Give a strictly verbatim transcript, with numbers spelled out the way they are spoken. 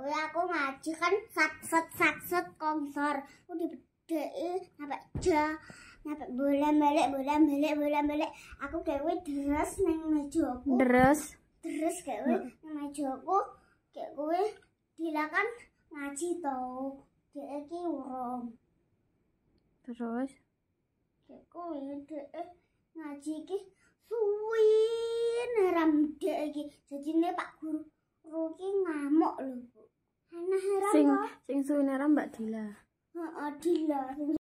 kuwi aku ngaji kan sat set sat set konsor. Aku dibedheki sampai ja sampai bolak-balik bolak-balik bolak-balik. Aku dhewe deres ning mejaku. Deres. Deres gawe ning mejaku kayak kuwi dilakan ngaji to. Dek iki urung. Terus Kayak kuwi dek ngaji iki suwi neram dek iki. Jadine Pak Guru Guru iki ngamuk lho, Bu. Aneh heran sing kok. sing suwene Mbak Dila. Heeh, Dila.